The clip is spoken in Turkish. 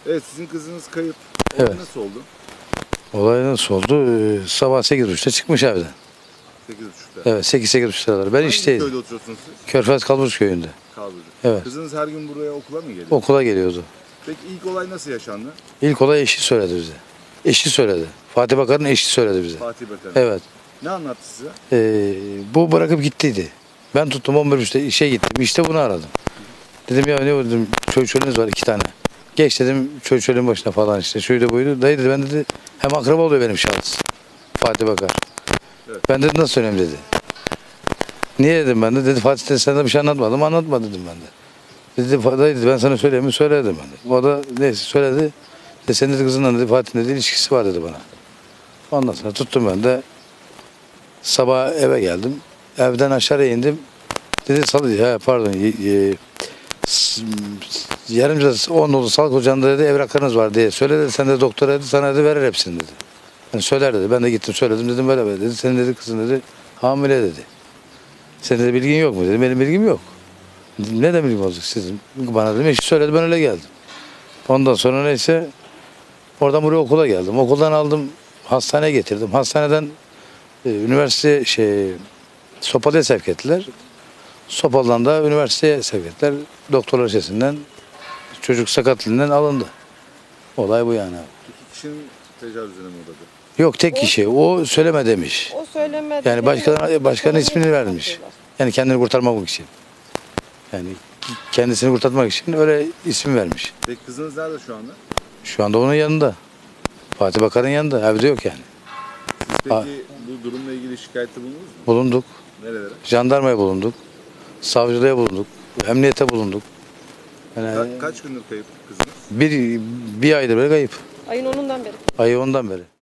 Evet, sizin kızınız kayıp. Evet. Nasıl oldu? Olay nasıl oldu? Sabah 8.30'da çıkmış evden. 8.30'da. Evet, 8-8.30 sıraları. Ben Hangi işteydim. köyde oturuyorsunuz siz? Körfez Kalburç köyünde. Kalburi. Evet. Kızınız her gün buraya okula mı geliyor? Okula geliyordu. Peki ilk olay nasıl yaşandı? İlk olay eşi söyledi bize. Eşi söyledi. Fatih Bakar'ın eşi söyledi bize. Fatih Bakan. Evet. Ne anlattı size? Bu bırakıp gittiydi. Ben tuttum 11.30'da işe gittim. İşte bunu aradım. Dedim ya ne dedim çocuğunuz var 2 tane. Geç dedim çocuğun başına falan işte. Şuydu buydu. Dayı dedi ben dedi hem akraba oluyor benim şahıs. Fatih Bakar. Evet. Ben dedim nasıl söyleyeyim dedi. Niye dedim ben de. Dedi Fatih dedi sana bir şey anlatmadım. Anlatma dedim ben de. Dedi dayı dedi ben sana söyleyeyim mi? Söyle dedim ben de. O da neyse söyledi. Senin dedi kızınla dedi Fatih'in dedi ilişkisi var dedi bana. Ondan sonra tuttum ben de. Sabah eve geldim. Evden aşağı indim. Dedi salı pardon yarımca 10 oldu sağlık ocağında dedi evraklarınız var diye söyledi. Sen de doktora dedi sana dedi verir hepsini dedi. Yani söyler dedi. Ben de gittim söyledim dedim böyle böyle dedi. Senin dedi kızın dedi hamile dedi. Senin de bilgin yok mu dedim. Benim bilgim yok. Ne de bilgim olacak sizin? Bana dedim eşi söyledi ben öyle geldim. Ondan sonra neyse oradan buraya okula geldim. Okuldan aldım hastaneye getirdim. Hastaneden üniversite Sopalı'ya sevk ettiler. Sopalı'dan da üniversiteye sevk ettiler. Doktorlar sesinden çocuk sakatlığından alındı. Olay bu yani. İki kişinin tecavüzüne mi uğradı? Yok tek kişi. O söyleme demiş. O söylemedi. Yani başkanın ismini vermiş. Yani kendini kurtarmak için. Yani kendisini kurtarmak için öyle isim vermiş. Peki kızınız nerede şu anda? Şu anda onun yanında. Fatih Bakar'ın yanında. Evde yok yani. Siz peki bu durumla ilgili şikayette bulundunuz mu? Bulunduk. Nerelere? Jandarmaya bulunduk. Savcılığa bulunduk. Emniyete bulunduk. Yani Kaç gündür kayıp kızınız? bir aydır böyle kayıp. Ayın 10'undan beri. Ayı ondan beri.